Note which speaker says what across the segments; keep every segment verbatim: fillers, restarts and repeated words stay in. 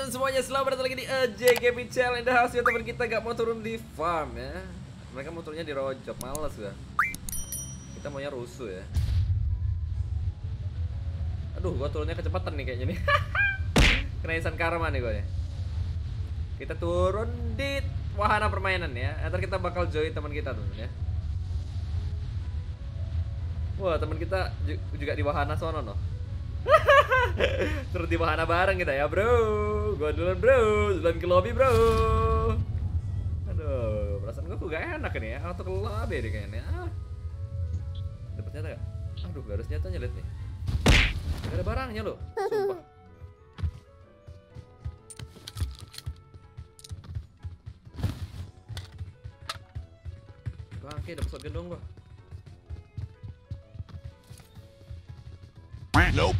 Speaker 1: teman-teman semuanya, selamat datang lagi di A J Gaming Channel. Dan hasilnya teman kita gak mau turun di farm ya. Mereka mau turunnya di rojok, males gua. Kita maunya rusuh ya. Aduh, gua turunnya kecepatan nih kayaknya nih. Kena insan karma nih gua ya. Kita turun di wahana permainan ya. Ntar kita bakal join teman kita teman ya. Wah, teman kita juga di wahana sono no. Terus di wahana bareng kita ya bro. Gua duluan bro, duluan ke lobby bro. Aduh, perasaan gua kok gak enak nih ya. Auto ke lobby deh kayaknya. Ah. Dapat nyata gak? Aduh, gak ada senjatanya liat nih. Gak ada barangnya loh, sumpah. Bangke, dapet shotgun dong gua.
Speaker 2: Nope.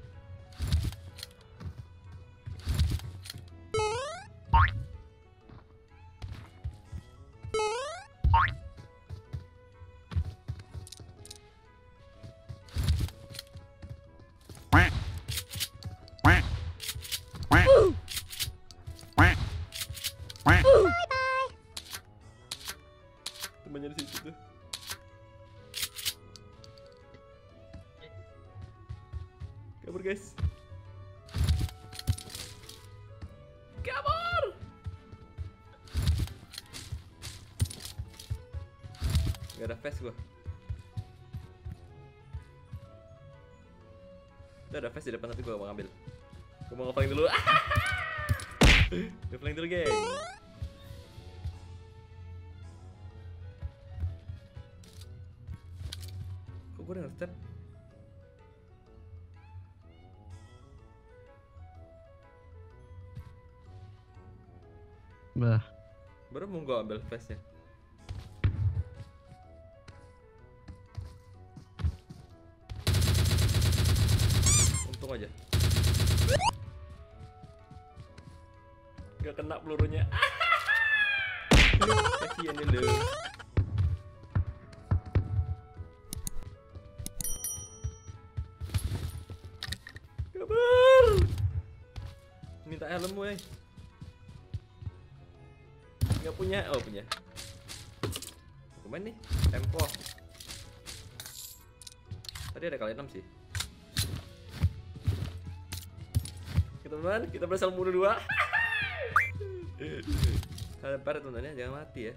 Speaker 1: Temannya di situ tuh. Kabur guys. Kabur. Gak ada face gua. Udah ada face di depan, nanti gua mau ngambil. Gua mau nge-flank dulu. Nge-flank dulu geng. Kok gua udah nge-step?
Speaker 3: Bah,
Speaker 1: Baru mau gua ambil face-nya. Untung aja. Gak kena pelurunya. Kasian nih lu. Kabar. Minta helm weh. Gak punya, oh punya. Kemana nih? Tempo. Tadi ada kali enam sih. Teman-teman, kita berasal bunuh dua. Sabar teman-teman ya, jangan mati ya.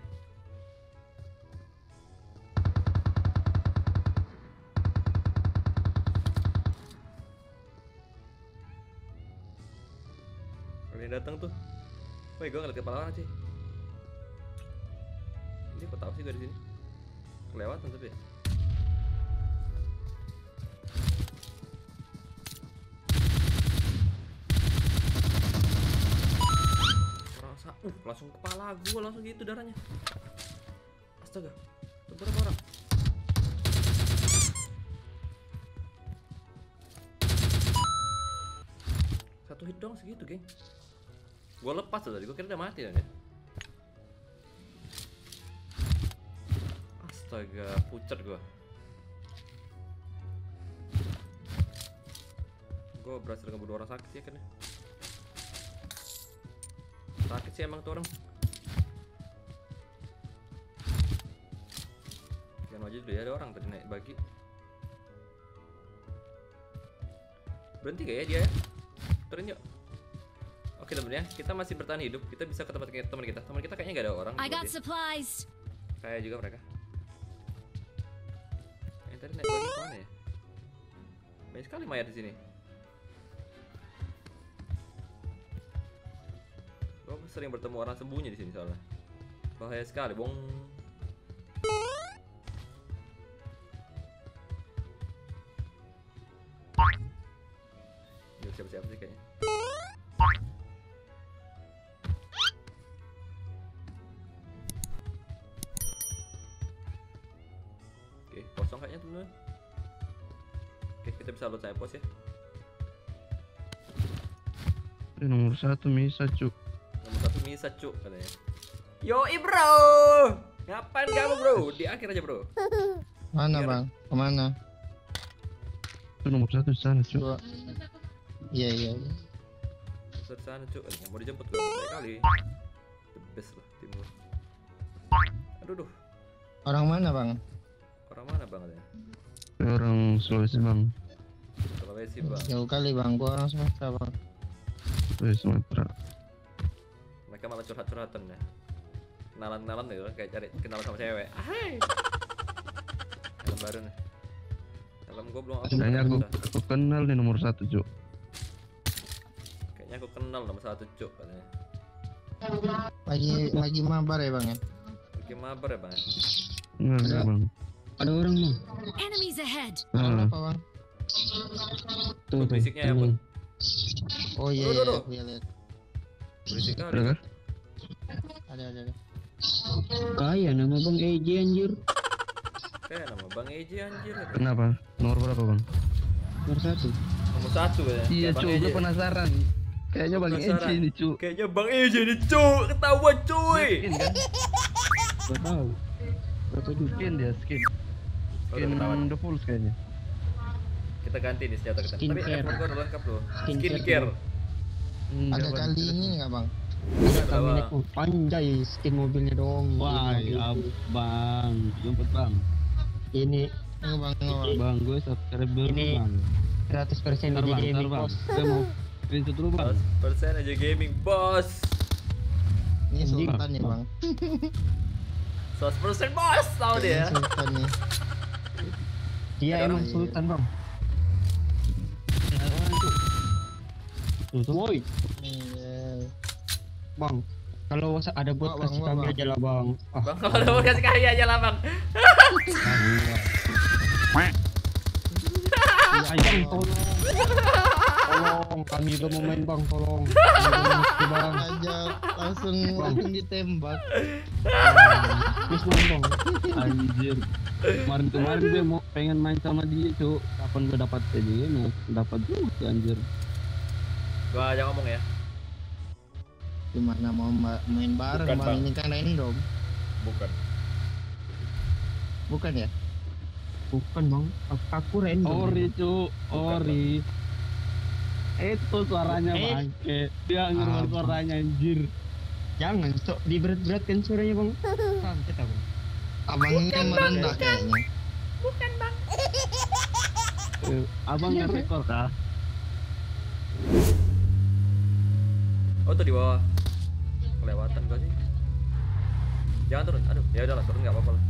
Speaker 1: Ada yang datang tuh. Woi, gue ngeliat kepala orang sih. Ini kok tahu sih gue di sini. Kelewatan tapi ya. Rasa, uh, langsung kepala gue langsung gitu darahnya. Astaga, itu berapa orang? Satu hit dong segitu, geng. Gue lepas tadi, gue kira udah mati kan ya. Astaga, pucat gue. Gue berhasil ngebunuh orang sakit ya kan ya. Sakit sih emang tuh orang. Jangan aja dulu ya, ada orang tadi naik bagi. Berhenti gak ya dia ya? Turun yuk. Oke temen ya, kita masih bertahan hidup. Kita bisa ke tempat teman kita. Teman kita kayaknya gak ada orang.
Speaker 4: I got supplies.
Speaker 1: Kayak juga mereka. Yang tadi naik bagi kemana ya? Banyak sekali mayat di sini. Gue sering bertemu orang sembunyi di sini soalnya. Bahaya sekali, bong. Yuk siapa-siapa sih kayaknya. Oke, kosong kayaknya teman-teman. Oke, kita bisa load saya pos ya.
Speaker 3: ini nomor satu Misa cuk.
Speaker 1: Nomor satu Misa cuk katanya. Yoi bro, ngapain kamu bro? Di akhir aja bro.
Speaker 2: Mana
Speaker 1: Biar...
Speaker 2: bang? Kemana?
Speaker 3: Itu nomor satu di sana cuk.
Speaker 2: Gua... Iya iya.
Speaker 1: Satu sana cuk, eh, mau dijemput gua kali. The best lah tim gua. Aduh duh.
Speaker 2: Orang mana bang?
Speaker 1: Orang mana bang ada?
Speaker 3: Orang Sulawesi bang.
Speaker 1: Sulawesi bang.
Speaker 2: Jauh kali bang, gua orang Sumatera bang.
Speaker 3: Sulawesi Sumatera.
Speaker 1: Mereka malah curhat-curhatan ya. Kenalan-kenalan gitu kayak cari kenalan sama cewek. Hai. Helm baru nih. Helm gua belum aku.
Speaker 3: Kayaknya aku,
Speaker 1: udah.
Speaker 3: aku kenal nih nomor satu cuk.
Speaker 1: Kayaknya aku kenal nomor satu cuk katanya.
Speaker 2: Lagi lagi mabar ya bang ya?
Speaker 1: Oke mabar ya bang.
Speaker 3: Enggak enggak bang.
Speaker 4: Ada orang bang.
Speaker 5: Enemies ahead.
Speaker 3: Ah,
Speaker 2: Apa bang?
Speaker 4: Tuh, tuh.
Speaker 1: Berisiknya ya
Speaker 4: temen.
Speaker 1: pun.
Speaker 2: Oh iya,
Speaker 1: Aduh,
Speaker 2: iya,
Speaker 1: aduh.
Speaker 2: iya lihat.
Speaker 1: Berisik
Speaker 3: ada
Speaker 1: kali.
Speaker 3: kah?
Speaker 2: Ada ada ada.
Speaker 4: Kaya nama bang E J anjir.
Speaker 1: Kayak nama Bang Eji anjir. katanya.
Speaker 3: Kenapa? Nomor berapa bang?
Speaker 4: Nomor satu.
Speaker 1: Nomor satu ya.
Speaker 3: Iya
Speaker 1: Kayak Bang
Speaker 3: cuk,
Speaker 1: Eji
Speaker 3: gue
Speaker 1: ya?
Speaker 3: penasaran. Kayaknya bang
Speaker 1: Penasaran.
Speaker 3: Eji ini cuk.
Speaker 1: Kayaknya Bang Eji nih cuk, ketahuan cuy.
Speaker 3: Skin kan?
Speaker 4: Gak tahu. Gak tahu juga.
Speaker 3: Skin dia skin.
Speaker 1: Oh,
Speaker 3: Skin
Speaker 1: udah ketahuan.
Speaker 3: The Pulse kayaknya.
Speaker 1: Kita ganti nih senjata kita. Tapi
Speaker 4: Skincare.
Speaker 1: effort gua udah lengkap loh.
Speaker 4: Skincare.
Speaker 1: Skincare.
Speaker 3: Enggak,
Speaker 2: Ada
Speaker 3: Bang.
Speaker 2: kali ini nggak bang?
Speaker 1: Ada
Speaker 4: Kami
Speaker 1: Bang.
Speaker 4: naik oh, panjai skin mobilnya dong.
Speaker 6: Wah,
Speaker 4: Ini
Speaker 6: ya
Speaker 4: mobil.
Speaker 6: bang, jemput bang.
Speaker 4: Ini
Speaker 2: Nggak bang, nggak bang.
Speaker 6: Bang, gue subscriber
Speaker 4: Ini
Speaker 6: bang.
Speaker 4: seratus persen
Speaker 6: Ntar
Speaker 4: di
Speaker 6: bang, ntar
Speaker 4: gaming
Speaker 6: bang.
Speaker 4: bos.
Speaker 6: Gue mau screenshot dulu bang.
Speaker 1: seratus persen aja gaming bos.
Speaker 2: Ini
Speaker 4: Anjing.
Speaker 2: sultan ya bang.
Speaker 1: seratus persen bos tahu
Speaker 2: Ini
Speaker 1: dia.
Speaker 2: sultan nih.
Speaker 4: Dia
Speaker 1: Ada
Speaker 4: emang
Speaker 2: orang-
Speaker 4: sultan bang.
Speaker 6: Tuh, tuh.
Speaker 4: Woi,
Speaker 2: Iya.
Speaker 4: bang. Kalau ada buat
Speaker 2: Wah, bang,
Speaker 4: kasih
Speaker 2: wah,
Speaker 4: kami
Speaker 2: bang.
Speaker 4: aja lah bang. Ah,
Speaker 1: Bang kalau ada mau kasih kaya aja lah bang.
Speaker 2: Iya,
Speaker 4: Ay, bang, tolong. Tolong, kami juga mau main bang, tolong. Kami juga mau mesti, bang.
Speaker 2: aja langsung langsung ditembak.
Speaker 4: Please bang, bang.
Speaker 6: Anjir. Kemarin-kemarin gue mau pengen main sama dia, cuk. Kapan gue dapat aja ya? Dapat juga anjir.
Speaker 1: Gua aja ngomong ya.
Speaker 2: Gimana mau ma- main bareng
Speaker 1: Bukan,
Speaker 2: bang?
Speaker 1: Bang.
Speaker 2: Ini kan random.
Speaker 1: Bukan.
Speaker 2: Bukan ya?
Speaker 4: Bukan bang, aku, aku random.
Speaker 6: Ori, cuk. Ori. Itu suaranya
Speaker 4: Eh.
Speaker 6: bangke. Dia ngeluar
Speaker 4: Apa?
Speaker 6: suaranya anjir.
Speaker 4: Jangan, sok diberat-beratkan suaranya bang. Sampai tahu.
Speaker 2: Abangnya merendah kayaknya.
Speaker 6: Eh, Abang nge-record kah?
Speaker 1: Oh tuh di bawah. Kelewatan gua sih. Jangan turun. Aduh, ya udahlah turun nggak apa-apa lah.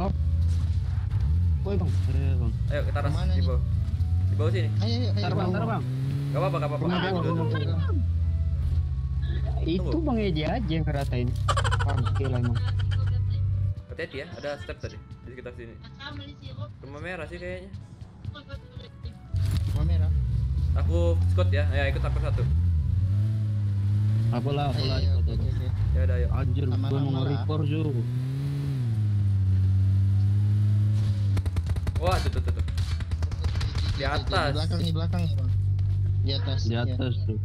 Speaker 4: Woi bang,
Speaker 6: Eh, bang.
Speaker 1: Ayo kita ras
Speaker 2: Kemana
Speaker 1: di
Speaker 2: nih?
Speaker 1: bawah. Di bawah sini.
Speaker 2: Ayo ayo ayo.
Speaker 6: Ntar bang, ntar bang.
Speaker 1: Gak apa-apa, gak apa-apa.
Speaker 4: Rumah
Speaker 1: Ayo,
Speaker 4: gua,
Speaker 1: duduk,
Speaker 4: rumah
Speaker 1: duduk.
Speaker 4: gua. Itu
Speaker 1: Tunggu.
Speaker 4: bang Eji aja yang ngeratain. Bangke lah emang.
Speaker 1: Hati-hati ya, ada step tadi di sekitar sini. Rumah merah sih kayaknya.
Speaker 2: Rumah merah.
Speaker 1: Aku Scott ya, ayo ikut aku satu.
Speaker 6: Apalah,
Speaker 2: Ayo
Speaker 6: apalah.
Speaker 2: ayo
Speaker 6: ikut,
Speaker 2: oke
Speaker 6: ikut.
Speaker 2: oke oke.
Speaker 1: Ya udah ayo.
Speaker 6: Anjir, gue
Speaker 2: Sama-sama
Speaker 6: mau
Speaker 2: lah.
Speaker 6: record juga.
Speaker 1: Wah, tuh tuh tuh. tuh. Di atas.
Speaker 2: Di belakang di belakang ya bang. Di atas.
Speaker 6: Di
Speaker 2: ya.
Speaker 6: atas tuh.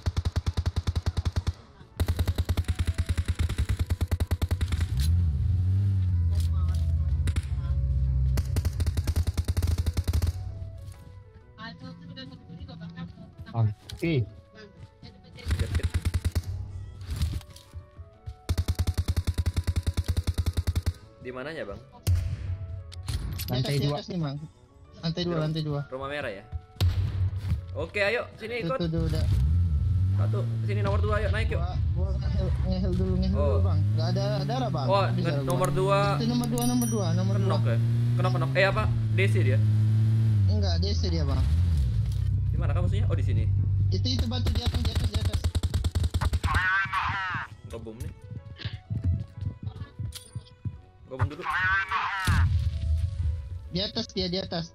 Speaker 4: Oke,
Speaker 1: Jepit. Di mananya bang?
Speaker 2: Di
Speaker 4: lantai
Speaker 2: atas, di
Speaker 4: dua.
Speaker 2: atas nih bang. Lantai dua lantai dua.
Speaker 1: Rumah merah ya. Oke, ayo sini
Speaker 2: Itu
Speaker 1: ikut.
Speaker 2: tuh tuh, udah.
Speaker 1: Satu, sini nomor dua, ayo naik yuk.
Speaker 2: Gua gua ngehel ngehel dulu ngehel
Speaker 1: Oh.
Speaker 2: dulu bang. Gak ada darah bang.
Speaker 1: Oh,
Speaker 2: Bisa
Speaker 1: nge-
Speaker 2: gua.
Speaker 1: nomor dua
Speaker 2: Itu nomor dua nomor dua nomor dua.
Speaker 1: kenok ya? Kenok kenok. Eh apa? D C dia.
Speaker 2: Enggak, D C dia bang.
Speaker 1: Di mana kamu maksudnya? Oh di sini.
Speaker 2: Itu itu batu di atas di atas di atas.
Speaker 1: Gua bom nih. Gua bom dulu.
Speaker 2: Di atas dia di atas.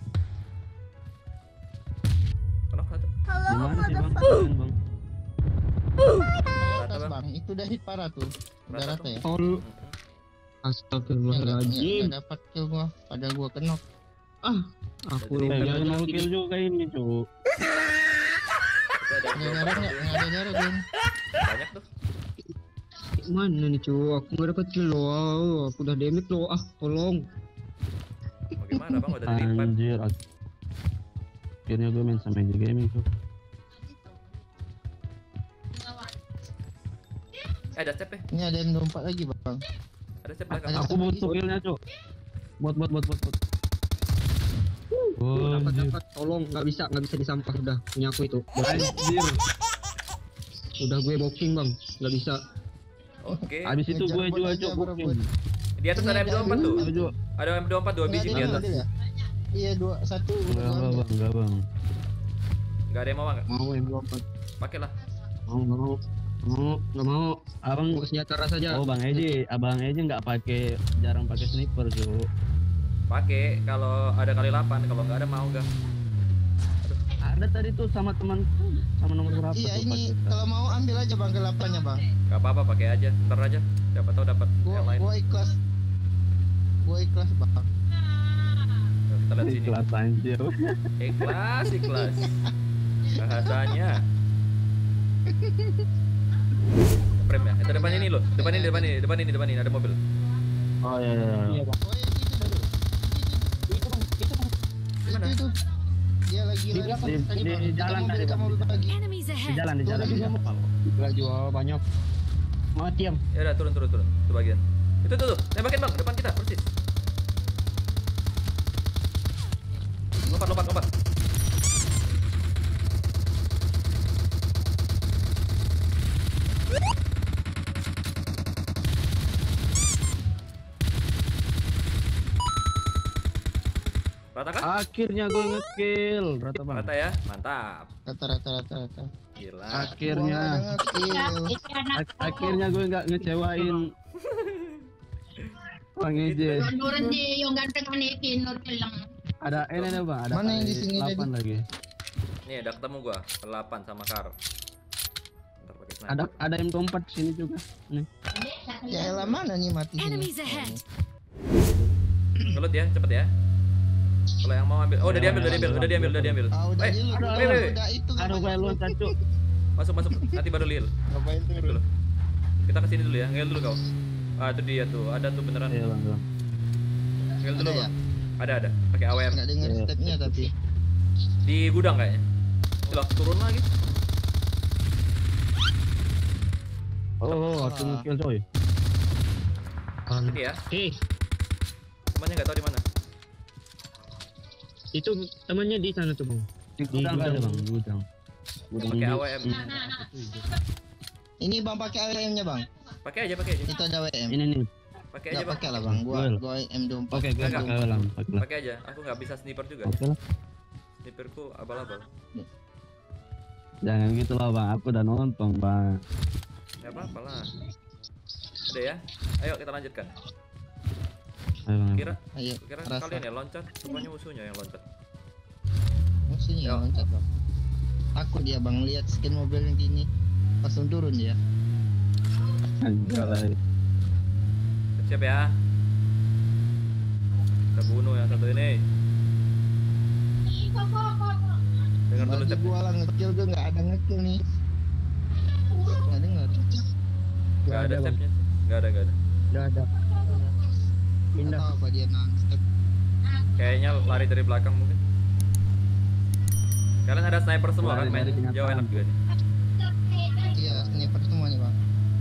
Speaker 1: Kenok satu.
Speaker 6: Di mana sih bang? Kalian, bang?
Speaker 2: Di
Speaker 1: Rata
Speaker 2: atas
Speaker 1: bang.
Speaker 2: bang. Itu udah hit parah tuh. Udah
Speaker 1: Rata
Speaker 2: rata
Speaker 1: tuh.
Speaker 2: ya.
Speaker 4: Tol.
Speaker 1: Mm-mm.
Speaker 2: Enggak
Speaker 4: Astagfirullahaladzim.
Speaker 2: dapat kill gua. Pada gua kenok.
Speaker 4: Ah, aku
Speaker 1: Jadi,
Speaker 6: Eh,
Speaker 1: Kita
Speaker 6: jangan
Speaker 4: udah
Speaker 6: mau kill juga ini, cuk.
Speaker 1: Kita ada
Speaker 2: Nggak ada darah nggak? Nggak ada darah Gun.
Speaker 1: banyak tuh.
Speaker 4: Mana nih cu? Aku nggak dapet kill loh. Aku udah damage loh. Ah, tolong.
Speaker 1: Mau gimana bang? Udah di revive.
Speaker 6: Anjir. ak- Akhirnya gue main sama Eji Gaming, cuk.
Speaker 1: Eh, ada step ya?
Speaker 2: Ini ada M dua puluh empat lagi bang.
Speaker 1: Ada step belakang.
Speaker 2: Ada
Speaker 6: Aku butuh killnya cuk. Bot bot bot bot bot. Oh,
Speaker 4: Dapat
Speaker 6: anjir.
Speaker 4: dapat, tolong nggak bisa nggak bisa disampah udah punya aku itu.
Speaker 6: Anjir.
Speaker 4: Udah gue boxing bang, nggak bisa.
Speaker 1: Oke.
Speaker 6: Habis itu
Speaker 2: Ngejar
Speaker 6: gue
Speaker 2: bot
Speaker 6: jual
Speaker 2: aja,
Speaker 6: cuk.
Speaker 2: bro,
Speaker 6: booking.
Speaker 2: bot.
Speaker 1: Di atas ada M dua puluh empat tuh.
Speaker 6: Aku jual.
Speaker 1: Ada M dua puluh empat dua
Speaker 2: Ini
Speaker 1: biji
Speaker 2: ada
Speaker 1: di
Speaker 2: yang
Speaker 1: atas.
Speaker 2: ambil ya? Iya dua satu.
Speaker 6: Enggak
Speaker 2: gua
Speaker 6: enggak
Speaker 2: ambil.
Speaker 6: bang, enggak bang.
Speaker 1: Enggak ada yang mau enggak?
Speaker 4: Mau M dua puluh empat.
Speaker 1: Pakai lah.
Speaker 4: Mau nggak mau. Mau nggak mau.
Speaker 6: Abang
Speaker 4: Mau senjata ras aja.
Speaker 6: Oh bang Eji, abang Eji nggak pakai, jarang pakai sniper cuk.
Speaker 1: Pakai kalau ada kali delapan, kalau enggak ada mau enggak?
Speaker 6: Ada tadi tuh sama teman, sama nomor berapa
Speaker 2: Iya
Speaker 6: tuh
Speaker 2: ini
Speaker 6: pakai.
Speaker 2: kalau mau ambil aja bang gelapannya bang.
Speaker 1: Enggak apa-apa, pakai aja. Ntar aja. Siapa tahu dapat
Speaker 2: Gua
Speaker 1: yang lain.
Speaker 2: gua ikhlas. Gua ikhlas bang.
Speaker 1: Kita lihat sini.
Speaker 6: Kelas anjir.
Speaker 1: Ikhlas, ikhlas. Bahasanya. Frame ya. Itu depan ini loh. Depan ini, depan ini, depan ini, depan ini ada mobil.
Speaker 6: Oh iya iya.
Speaker 4: Iya bang.
Speaker 2: Oh iya itu
Speaker 4: Itu bang, itu bang.
Speaker 2: itu
Speaker 1: Mana?
Speaker 2: itu. Dia lagi
Speaker 4: Di
Speaker 2: lari
Speaker 4: belakang,
Speaker 2: tadi,
Speaker 6: di-
Speaker 2: Bang.
Speaker 6: di
Speaker 2: Kita
Speaker 6: jalan
Speaker 2: mobil,
Speaker 6: tadi,
Speaker 2: kita
Speaker 6: Bang.
Speaker 2: mobil lagi.
Speaker 5: Enemies
Speaker 6: Di
Speaker 5: ahead.
Speaker 6: jalan di jalan.
Speaker 4: Tuh,
Speaker 6: di
Speaker 4: lagi
Speaker 6: jalan.
Speaker 4: Gak jual banyak. Mati am.
Speaker 1: Ya udah turun turun turun. Itu bagian. Itu tuh tuh. Tembakin bang, depan kita persis. Lompat lompat lompat. Rata kan?
Speaker 6: Akhirnya gue nge-kill, rata bang.
Speaker 1: Rata ya, mantap.
Speaker 2: Rata rata rata rata.
Speaker 1: Gila.
Speaker 6: Akhirnya,
Speaker 2: Gua nggak nge-kill.
Speaker 6: ak- akhirnya gue nggak ngecewain. Bang Eji.
Speaker 5: Nurun di yung ganteng manikin nur lang.
Speaker 6: Ada ini nih bang, ada
Speaker 2: Mana yang di sini
Speaker 6: delapan lagi.
Speaker 1: Nih udah ketemu gua, delapan sama Kar. Ntar pakai sniper.
Speaker 6: Ada ada M dua puluh empat sini juga. Nih.
Speaker 2: Ya elah mana nih mati sini.
Speaker 5: Enemies ahead.
Speaker 1: Gelut ya, cepet ya. Kalau yang mau ambil, oh udah diambil, udah diambil, udah diambil, udah diambil.
Speaker 2: Ah udah
Speaker 1: Eh,
Speaker 2: dulu.
Speaker 6: aduh,
Speaker 1: wait, wait, wait.
Speaker 2: Udah itu
Speaker 6: Aduh gue
Speaker 2: ngapain
Speaker 6: loncat cuk.
Speaker 1: Masuk masuk, nanti baru lil.
Speaker 2: Ngapain
Speaker 1: Dulu.
Speaker 2: turun?
Speaker 1: Kita kesini dulu ya, ngel dulu kau. Ah itu dia tuh, ada tuh beneran.
Speaker 6: Iya bang bang.
Speaker 1: Ngel dulu
Speaker 2: Ada ya?
Speaker 1: bang. Ada ada, pakai A W M
Speaker 2: Nggak dengar
Speaker 6: Iya.
Speaker 2: stepnya tapi.
Speaker 1: di gudang kayaknya. Coba turun lagi.
Speaker 6: Oh, oh aku nge-kill coy.
Speaker 1: Ini ya,
Speaker 4: Eh,
Speaker 1: temannya nggak tahu di mana.
Speaker 4: itu temannya di sana tuh bang.
Speaker 6: Di gudang nggak ada bang, di gudang. Gudang
Speaker 1: Pakai A W
Speaker 6: di-
Speaker 1: M.
Speaker 2: Ini bang pakai A W M-nya bang.
Speaker 1: Pakai aja, pakai aja.
Speaker 2: Itu ada A W M.
Speaker 6: Ini nih.
Speaker 1: Pakai aja
Speaker 2: Nggak
Speaker 1: bang.
Speaker 2: pakai lah bang. Gua
Speaker 6: Boleh.
Speaker 2: gua M dua puluh empat.
Speaker 6: Oke, gue
Speaker 1: Enggak,
Speaker 6: pakai lah, pakai lah.
Speaker 1: Pakai aja. Aku nggak bisa sniper juga.
Speaker 6: Oke lah.
Speaker 1: Sniperku abal-abal.
Speaker 6: Jangan gitu lah bang, aku udah nonton bang.
Speaker 1: Ya apa-apa lah. Ada ya. Ayo kita lanjutkan.
Speaker 6: Ayo bang.
Speaker 1: Kira,
Speaker 2: Ayo.
Speaker 1: kira
Speaker 2: Rasa.
Speaker 1: kalian ya loncat, rupanya musuhnya yang loncat.
Speaker 2: Musuhnya
Speaker 1: Yo.
Speaker 2: yang loncat bang. Takut dia bang lihat skin mobil yang gini. Langsung turun dia.
Speaker 6: Anjay.
Speaker 1: Siap ya. Kita bunuh yang satu ini. Dengar dulu
Speaker 2: Bagi
Speaker 1: cep.
Speaker 2: gua lah ngekill gua nggak ada ngekill nih. Nggak dengar.
Speaker 1: Gak ada cepnya. Gak ada, gak ada.
Speaker 4: Udah ada.
Speaker 2: Nggak
Speaker 4: Pindah.
Speaker 2: tahu apa dia non-stop.
Speaker 1: Kayaknya lari dari belakang mungkin. Kalian ada sniper semua kan
Speaker 6: Lari
Speaker 1: main
Speaker 6: dari kenyataan.
Speaker 1: jauh enak juga nih.
Speaker 2: Iya sniper semuanya bang.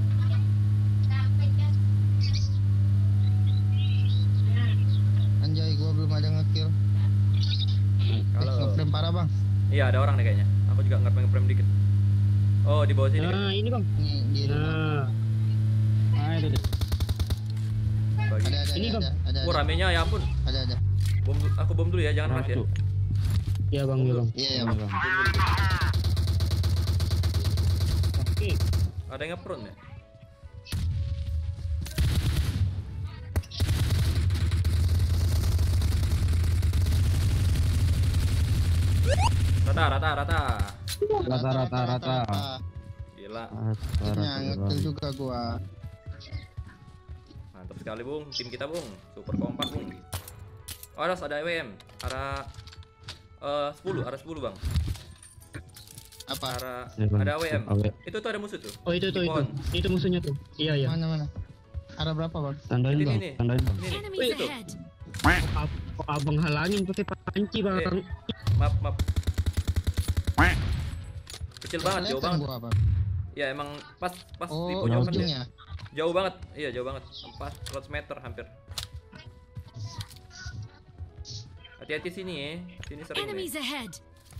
Speaker 2: Anjay gua belum ada ngekill.
Speaker 1: Kalau
Speaker 2: Ngekill parah bang.
Speaker 1: iya ada orang nih kayaknya. Aku juga nggak pengen frame dikit. Oh di bawah sini. kayaknya.
Speaker 4: Nah, ini bang.
Speaker 2: Nih di rumah.
Speaker 4: Nah,
Speaker 6: Ah, itu deh.
Speaker 1: Bagi.
Speaker 2: Ada ada
Speaker 4: Ini,
Speaker 2: ada
Speaker 4: Bang.
Speaker 2: ada ada.
Speaker 1: Oh ramenya ya ampun.
Speaker 2: Ada ada.
Speaker 1: Bom, aku bom dulu ya, jangan rush ya.
Speaker 6: Masuk.
Speaker 4: iya bang, iya bang.
Speaker 2: Iya ya
Speaker 6: Iya,
Speaker 2: bang.
Speaker 6: bang.
Speaker 4: Oke.
Speaker 1: Ada yang nge-prone ya? Rata, rata, rata.
Speaker 6: Rata rata rata.
Speaker 1: Gila,
Speaker 2: Akhirnya ngekill juga gua.
Speaker 1: mantap sekali bung, tim kita bung, super kompak bung. Oh ada ada A W M, arah eh sepuluh, arah sepuluh bang,
Speaker 2: Apa?
Speaker 1: arah
Speaker 6: Ya, Bang.
Speaker 1: ada A W M.
Speaker 6: A W M.
Speaker 1: Itu tuh ada musuh tuh.
Speaker 4: Oh itu tuh
Speaker 1: Di
Speaker 4: itu.
Speaker 1: pohon.
Speaker 4: Itu musuhnya tuh. Iya iya.
Speaker 2: Mana mana? Arah berapa bang?
Speaker 6: Tandain
Speaker 1: Ini,
Speaker 6: bang,
Speaker 1: ini.
Speaker 6: tandain bang.
Speaker 1: Ini nih,
Speaker 5: Enemies
Speaker 1: itu.
Speaker 5: ahead.
Speaker 4: Kok, ab- kok abang halangin pakai panci bang?
Speaker 1: Eh. Maaf, maaf. Kecil banget, jauh
Speaker 2: Kelihatan
Speaker 1: banget.
Speaker 2: gua bang.
Speaker 1: Ya emang pas pas di
Speaker 2: Oh,
Speaker 1: pojokan
Speaker 2: ujung
Speaker 1: dia.
Speaker 2: ya.
Speaker 1: Jauh banget. Iya, jauh banget. Pas seratus meter hampir. Hati-hati sini ya. Sini sering nih.
Speaker 7: Enemies ahead.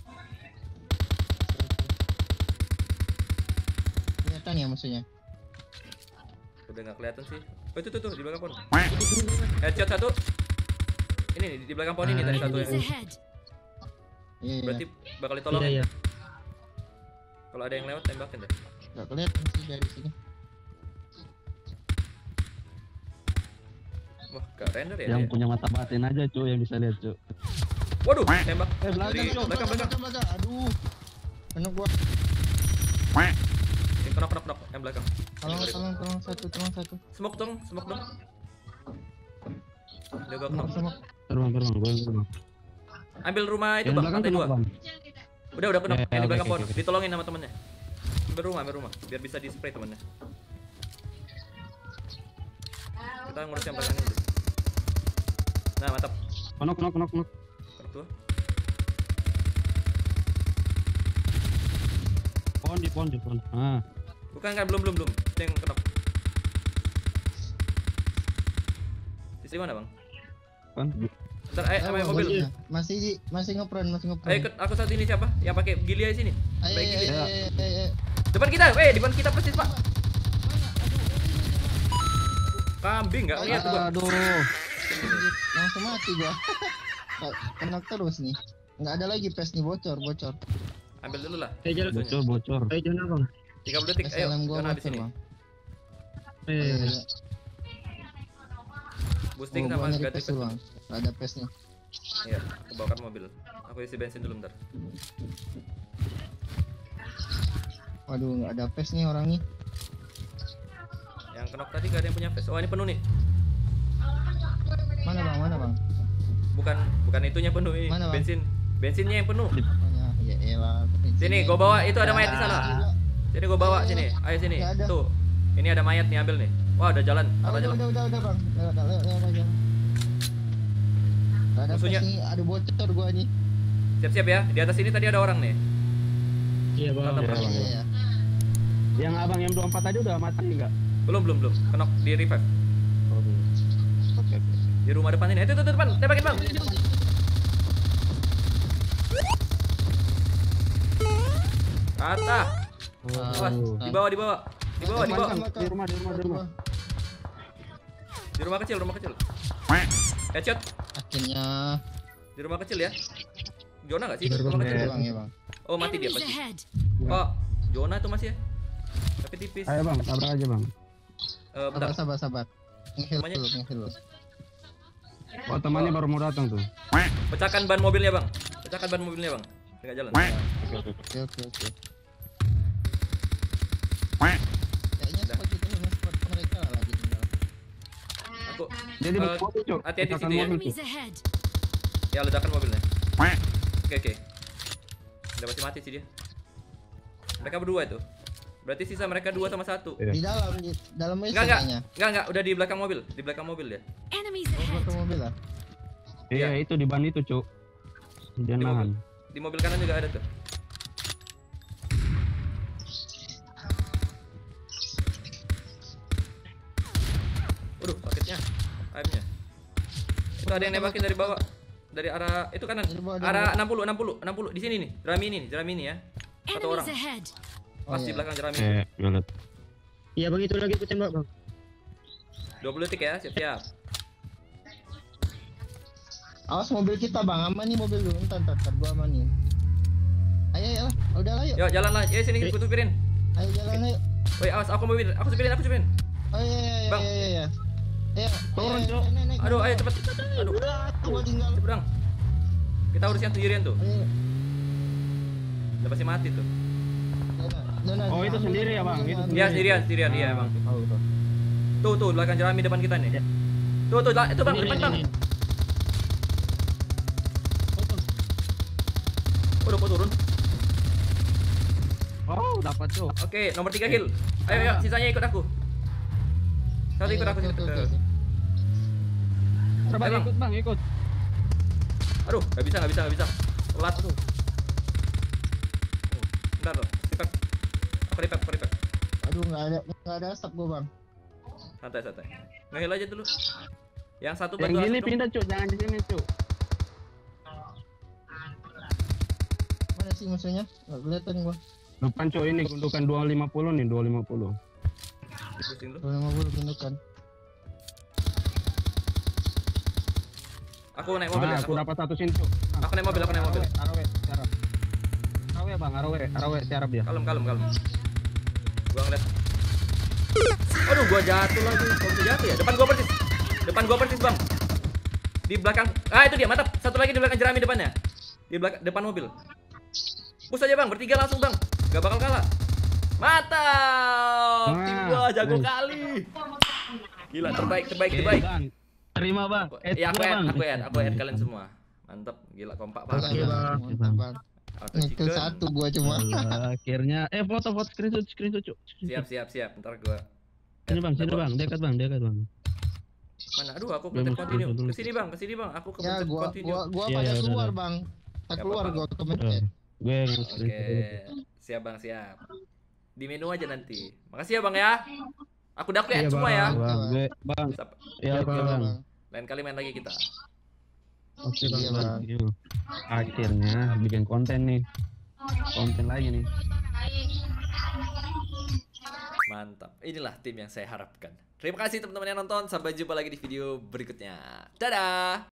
Speaker 2: Kelihatan ya maksudnya.
Speaker 1: Udah nggak kelihatan sih. Oh itu tuh tuh di belakang pohon. Headshot satu. Ini nih di belakang pohon ini tadi satu ya.
Speaker 7: Enemies ahead.
Speaker 2: Iya, iya.
Speaker 1: Berarti bakal ditolong.
Speaker 4: Iya, iya.
Speaker 1: Kalau ada yang lewat tembakin deh.
Speaker 2: Gak kelihatan sih dari sini.
Speaker 1: Wah, gak render ya
Speaker 6: Yang
Speaker 1: dia.
Speaker 6: punya mata batin aja cu yang bisa lihat cu.
Speaker 1: Waduh, tembak.
Speaker 6: Eh belakang
Speaker 1: Dari
Speaker 6: cu.
Speaker 1: belakang belakang.
Speaker 2: belakang. Aduh. Kena gua.
Speaker 1: Yang knock knock knock yang belakang.
Speaker 2: Tolong, tolong, tolong satu, tolong satu.
Speaker 1: Smoke dong, smoke dong. Udah gua
Speaker 2: Tolong,
Speaker 1: knock.
Speaker 2: tolong.
Speaker 6: Terbang terbang gua terbang.
Speaker 1: Ambil rumah itu
Speaker 6: Yang
Speaker 1: bang,
Speaker 6: belakang
Speaker 1: lantai
Speaker 6: tuh
Speaker 1: dua.
Speaker 6: bang.
Speaker 1: Udah udah knock.
Speaker 6: Ya,
Speaker 1: Yang di
Speaker 6: oke,
Speaker 1: belakang
Speaker 6: oke,
Speaker 1: pohon.
Speaker 6: oke.
Speaker 1: Ditolongin sama temennya. Ambil rumah, ambil rumah. Biar bisa di spray temennya. Kita ngurus yang belakang dulu. Nah mantap.
Speaker 6: Knock knock knock knock.
Speaker 1: Knock dua.
Speaker 6: Pohon di pohon di pohon. Ah.
Speaker 1: Bukan kan belum belum belum. Itu yang knock. Di sini mana bang?
Speaker 6: Kan.
Speaker 1: Ntar ayo sama
Speaker 2: Oh,
Speaker 1: mobil.
Speaker 2: iya. Masih di, masih ngepron, masih ngepron.
Speaker 1: Ayo ikut aku saat ini siapa? Yang pakai gili aja sini.
Speaker 2: Ayo,
Speaker 1: Pakai
Speaker 2: ayo,
Speaker 1: gili.
Speaker 2: ayo, ayo, ayo, ayo.
Speaker 1: Depan kita, eh depan kita persis pak. Kambing nggak lihat gua.
Speaker 6: Aduh.
Speaker 2: Langsung mati gua. Kena terus nih. Nggak ada lagi pes nih, bocor, bocor.
Speaker 1: Ambil dulu lah.
Speaker 4: Eh, jalan.
Speaker 6: Bocor bocor.
Speaker 4: Eh, jangan bang.
Speaker 1: tiga puluh detik, ayo.
Speaker 2: Salam gua
Speaker 1: Jangan habis
Speaker 2: bocor,
Speaker 1: ini.
Speaker 2: Bang.
Speaker 4: Eh,
Speaker 2: Iya, iya.
Speaker 1: Boosting
Speaker 2: Oh,
Speaker 1: sama
Speaker 2: gua nyari
Speaker 1: ganti
Speaker 2: pes dulu, Bang. Nggak ada pesnya.
Speaker 1: Iya, aku bawakan mobil. Aku isi bensin dulu bentar.
Speaker 2: Waduh, nggak ada pes nih orang nih.
Speaker 1: Yang kenok tadi gak ada yang punya face. Oh ini penuh nih.
Speaker 2: Mana bang, mana bang?
Speaker 1: Bukan bukan itunya penuh ini.
Speaker 2: Mana, Bang?
Speaker 1: Bensin. Bensinnya yang penuh.
Speaker 2: Mana? Ya elah.
Speaker 1: Sini, gua bawa. Itu ada mayat di sana. Sini gua bawa sini. Ayo sini.
Speaker 2: Nggak ada.
Speaker 1: Tuh. Ini ada mayat nih, ambil nih. Wah, udah jalan.
Speaker 2: Ah,
Speaker 1: Apa
Speaker 2: udah,
Speaker 1: jalan?
Speaker 2: udah, udah, udah bang. Lewat, lewat, lewat, lewat aja. Nggak ada
Speaker 1: Musuhnya-
Speaker 2: pes nih, ada bocor gua nih.
Speaker 1: Siap-siap ya. Di atas sini tadi ada orang nih.
Speaker 4: iya bang.
Speaker 1: Mantap,
Speaker 6: Iya,
Speaker 1: Bang.
Speaker 6: Bang.
Speaker 2: Iya, iya.
Speaker 6: Yang abang M dua puluh empat tadi udah mati enggak?
Speaker 1: Belum, belum, belum. Kenok di revive.
Speaker 6: Oke oke.
Speaker 1: Di rumah depan ini. Itu tuh, tuh depan. Tembakin, Bang. Kata. Awas, di bawah, di bawah. Di bawah, di bawah.
Speaker 6: Di rumah di rumah di rumah.
Speaker 1: Di rumah kecil, rumah kecil. Headshot.
Speaker 2: Akhirnya.
Speaker 1: Di rumah kecil ya. Jona gak sih?
Speaker 4: Bener,
Speaker 1: Rumah
Speaker 4: Bang.
Speaker 1: kecil.
Speaker 2: Iya bang, iya bang.
Speaker 1: Oh mati dia
Speaker 7: Enemies
Speaker 1: pasti.
Speaker 7: ahead.
Speaker 1: Oh Jona tuh masih ya. Tapi tipis.
Speaker 6: Ayo bang, tabrak aja bang.
Speaker 1: Eh bentar.
Speaker 2: Sabar, sabar, sabar. Ngehil
Speaker 1: Namanya-
Speaker 2: dulu, ngehil dulu.
Speaker 6: Oh temannya baru mau datang tuh.
Speaker 1: Pecahkan ban mobilnya bang. Pecahkan ban mobilnya bang. Enggak jalan.
Speaker 2: Oke, oke, oke. Kayaknya spot itu hanya spot mereka lah lagi tinggal.
Speaker 1: Aku.
Speaker 6: Jadi
Speaker 1: Eh,
Speaker 6: betul cok.
Speaker 1: hati-hati
Speaker 6: Pecahkan
Speaker 1: situ ya.
Speaker 6: mobil,
Speaker 7: Enemies
Speaker 6: Cuk.
Speaker 7: ahead.
Speaker 1: Ya ledakan mobilnya. Oke oke. Udah pasti mati sih dia. Mereka berdua itu. Berarti sisa mereka dua sama satu.
Speaker 6: Iya.
Speaker 2: Di dalam, di dalam mesin
Speaker 1: Enggak enggak.
Speaker 2: kayaknya.
Speaker 1: Enggak enggak. Udah di belakang mobil. Di belakang mobil ya.
Speaker 7: Enemies
Speaker 2: Oh,
Speaker 7: ahead.
Speaker 2: ke mobil lah.
Speaker 6: Iya itu di ban itu cuk. Dia
Speaker 1: Di
Speaker 6: nahan.
Speaker 1: Di mobil kanan juga ada tuh. Waduh, sakitnya. Aimnya. Itu ada yang nembakin dari bawah. Dari arah itu kanan.
Speaker 2: Dari bawah, dari
Speaker 1: Arah
Speaker 2: bawah.
Speaker 1: enam puluh, enam puluh, enam puluh. Di sini nih. Jerami ini, jerami ini ya. Satu orang.
Speaker 7: Enemies ahead.
Speaker 2: Oh,
Speaker 1: Pas di
Speaker 2: iya.
Speaker 1: belakang jerami.
Speaker 6: Eh, galet.
Speaker 4: Iya bang, itu lagi aku tembak bang.
Speaker 1: dua puluh detik ya, siap-siap.
Speaker 2: Awas mobil kita bang, aman nih mobil lu. Entar, entar, entar, gua amanin. Ayo, ayo lah. Udah lah, yuk.
Speaker 1: Yuk, jalan lah. Ya sini
Speaker 4: Eh.
Speaker 1: aku supirin.
Speaker 2: Ayo jalan ayo.
Speaker 1: Woi, awas aku mobil. Aku supirin, aku supirin.
Speaker 2: Oh iya, iya, iya,
Speaker 1: Bang.
Speaker 2: iya, iya, iya. Ayo,
Speaker 6: Turun,
Speaker 2: ayo,
Speaker 6: Cok.
Speaker 2: naik, naik,
Speaker 1: Aduh,
Speaker 2: naik.
Speaker 1: ayo cepet. Aduh,
Speaker 2: Gua tinggal.
Speaker 1: cepet dong. Kita urus yang sendirian tuh.
Speaker 2: Ayo.
Speaker 1: Udah pasti mati tuh.
Speaker 2: Dona, Dona,
Speaker 6: Oh, itu
Speaker 2: ambil,
Speaker 6: sendiri ya, Bang?
Speaker 2: ambil,
Speaker 6: Itu
Speaker 2: ambil.
Speaker 1: Iya, sendirian, sendirian. Iya, emang.
Speaker 6: Tahu tuh.
Speaker 1: Tuh, tuh, belakang jerami depan kita nih. Tuh, tuh, lah, itu bang,
Speaker 4: Ini,
Speaker 1: depan
Speaker 4: ini,
Speaker 1: bang.
Speaker 4: ini.
Speaker 1: Udah mau turun.
Speaker 6: Oh, dapat cuk.
Speaker 1: Oke, nomor tiga heal. Ayo, ayo, sisanya ikut aku. Satu ikut
Speaker 2: Ayo,
Speaker 1: aku
Speaker 2: oke,
Speaker 1: sini.
Speaker 2: oke, oke.
Speaker 6: Coba
Speaker 1: Ayo, Bang.
Speaker 6: ikut bang, ikut.
Speaker 1: Aduh, nggak bisa, nggak bisa, nggak bisa. Telat tuh. Bentar loh, repack. Aku repack, aku repack.
Speaker 2: Aduh, nggak ada nggak ada asap gua bang.
Speaker 1: Santai santai. Ngehil aja dulu. Yang satu
Speaker 6: Yang
Speaker 1: bantu
Speaker 6: gini
Speaker 1: asap dong.
Speaker 6: pindah cuk, jangan di sini cuk.
Speaker 2: Mana sih musuhnya? Nggak kelihatan gua.
Speaker 6: Depan cuk ini gundukan dua lima puluh nih, dua lima puluh.
Speaker 1: Pusing dulu.
Speaker 2: Kalau mau gua pindukan.
Speaker 1: Aku naik mobil
Speaker 6: Ah,
Speaker 1: ya.
Speaker 6: aku
Speaker 1: Aku,
Speaker 6: dapat satu sini cuk.
Speaker 1: aku naik mobil, aku naik mobil.
Speaker 6: Arawe, tiarap. Arawe bang, arawe, arawe tiarap dia.
Speaker 1: Kalem kalem kalem. Gua ngeliat. Aduh, gua jatuh lagi. Kok bisa jatuh ya? Depan gua persis. Depan gua persis, Bang. Di belakang. Ah, itu dia, mantap. Satu lagi di belakang jerami depannya. Di belakang depan mobil. Push aja, Bang. Bertiga langsung, Bang. Gak bakal kalah. Mantap. Tim
Speaker 6: Nah,
Speaker 1: gua jago
Speaker 6: nice.
Speaker 1: kali. Gila, terbaik, terbaik,
Speaker 6: Oke,
Speaker 1: terbaik.
Speaker 6: Bang. Terima bang.
Speaker 1: Aku-
Speaker 6: Add
Speaker 1: Ya, aku
Speaker 6: gua,
Speaker 1: add,
Speaker 6: Bang.
Speaker 1: aku add, aku add kalian semua. Mantap, gila kompak
Speaker 2: Oke
Speaker 1: banget.
Speaker 6: Oke, Bang.
Speaker 2: bang. Mantap bang.
Speaker 1: Auto
Speaker 2: Ngekill
Speaker 1: chicken.
Speaker 2: satu gua cuma.
Speaker 6: Alah, akhirnya eh foto foto screenshot screenshot cuk.
Speaker 1: Siap, siap, siap. Ntar gua.
Speaker 6: Sini bang, sini
Speaker 1: Dapat.
Speaker 6: bang, dekat bang, dekat bang.
Speaker 1: Mana? Aduh, aku
Speaker 6: Gua
Speaker 1: kepencet
Speaker 6: mesti
Speaker 1: continue.
Speaker 6: dulu.
Speaker 1: Kesini, Bang, kesini, Bang. Aku
Speaker 2: Ya
Speaker 1: kepencet
Speaker 2: gua
Speaker 1: continue.
Speaker 2: gua gua
Speaker 6: Iya,
Speaker 2: pada
Speaker 6: iya, udah,
Speaker 2: keluar
Speaker 6: udah.
Speaker 2: bang. Tak
Speaker 1: Gak
Speaker 2: keluar
Speaker 1: apa-apa.
Speaker 2: gua
Speaker 6: Eh,
Speaker 2: kemencet.
Speaker 6: gue yang
Speaker 1: Oke,
Speaker 6: screenshot dulu.
Speaker 1: siap bang, siap. Di menu aja nanti. Makasih ya bang ya. Aku udah aku ya
Speaker 6: Iya,
Speaker 1: semua
Speaker 6: bang,
Speaker 1: ya.
Speaker 6: Bang, gue bang.
Speaker 1: Sap-
Speaker 6: Iya
Speaker 1: Oke,
Speaker 6: bang.
Speaker 2: Oke,
Speaker 6: bang.
Speaker 2: bang.
Speaker 1: Lain kali main lagi kita.
Speaker 6: Oke bang.
Speaker 2: Iya,
Speaker 6: bang.
Speaker 2: Bang.
Speaker 6: Iya. Akhirnya bikin konten nih. Konten lagi nih.
Speaker 1: Mantap. Inilah tim yang saya harapkan. Terima kasih teman-teman yang nonton. Sampai jumpa lagi di video berikutnya. Dadah.